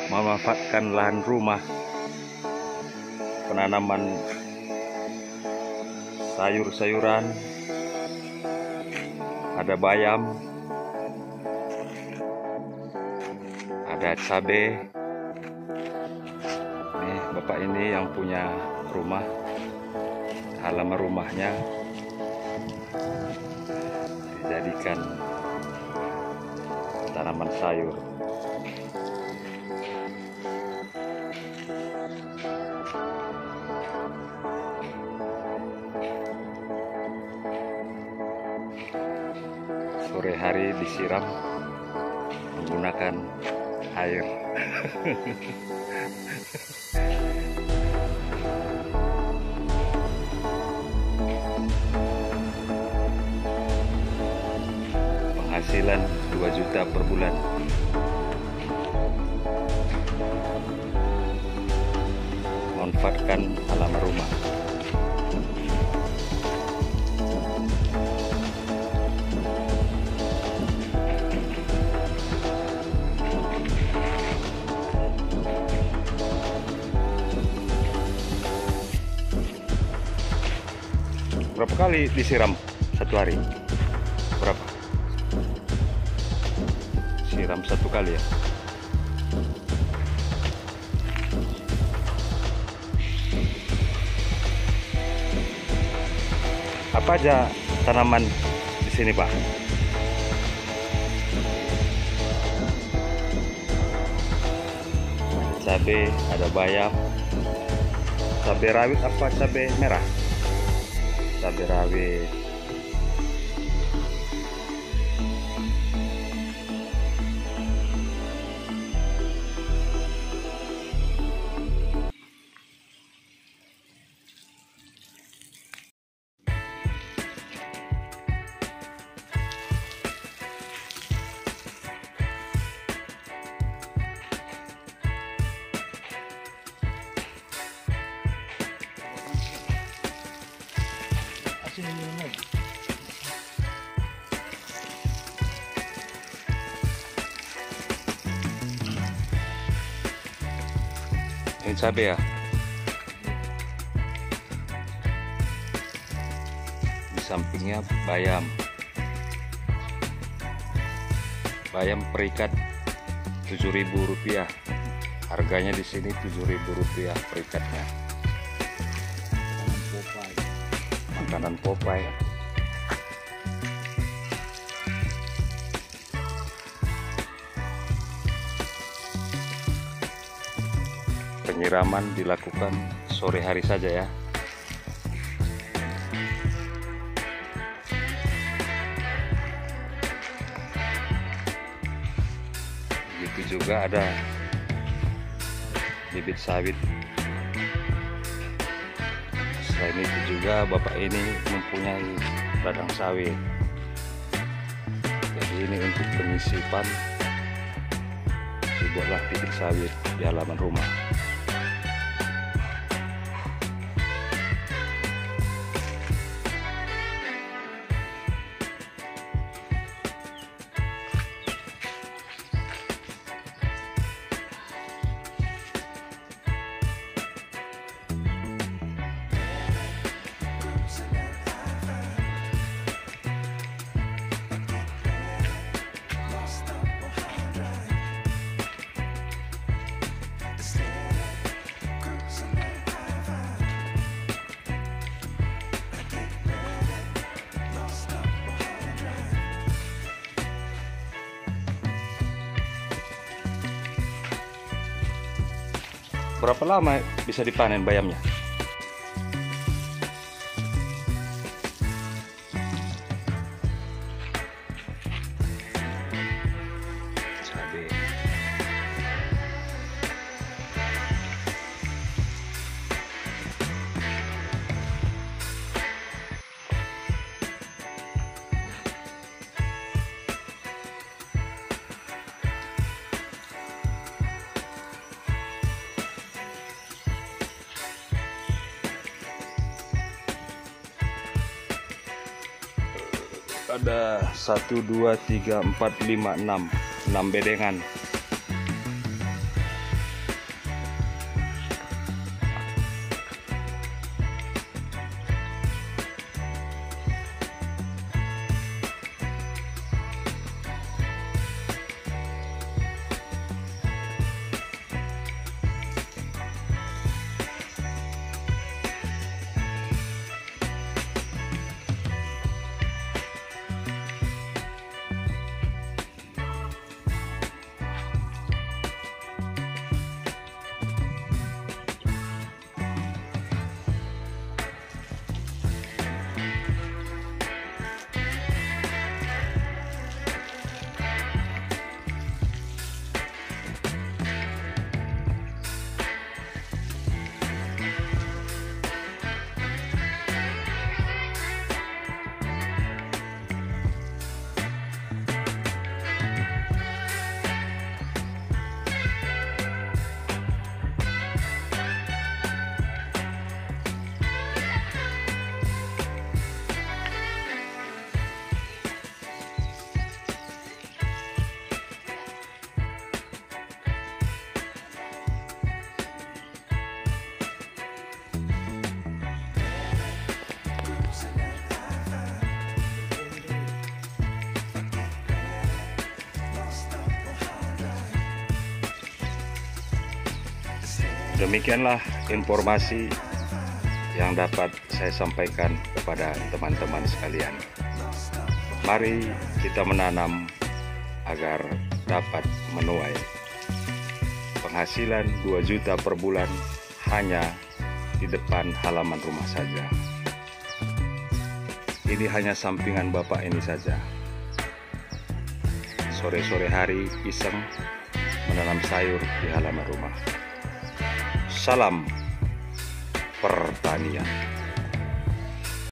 memanfaatkan lahan rumah, penanaman sayur-sayuran, ada bayam, ada cabai. Nih bapak ini yang punya rumah, halaman rumahnya dijadikan tanaman sayur. Sore hari disiram menggunakan air. Penghasilan 2 juta per bulan. Manfaatkan halaman rumah. Berapa kali disiram satu hari? Berapa? Siram 1 kali ya? Apa aja tanaman di sini, Pak? Cabai, ada bayam, cabai rawit apa cabai merah? Cabai rawit. Ini cabai ya. Di sampingnya bayam. Bayam perikat Rp7.000. Harganya di sini Rp7.000 perikatnya. Makanan Popeye. Penyiraman dilakukan sore hari saja ya. Begitu juga ada bibit sawit. Selain itu juga bapak ini mempunyai ladang sawit. Jadi ini untuk penyisipan, dibuatlah bibit sawit di halaman rumah. Berapa lama bisa dipanen bayamnya? Cabai. Ada 1, 2, 3, 4, 5, 6 bedengan. Demikianlah informasi yang dapat saya sampaikan kepada teman-teman sekalian. Mari kita menanam agar dapat menuai penghasilan 2 juta per bulan hanya di depan halaman rumah saja. Ini hanya sampingan Bapak ini saja. Sore-sore hari iseng menanam sayur di halaman rumah. Salam pertanian.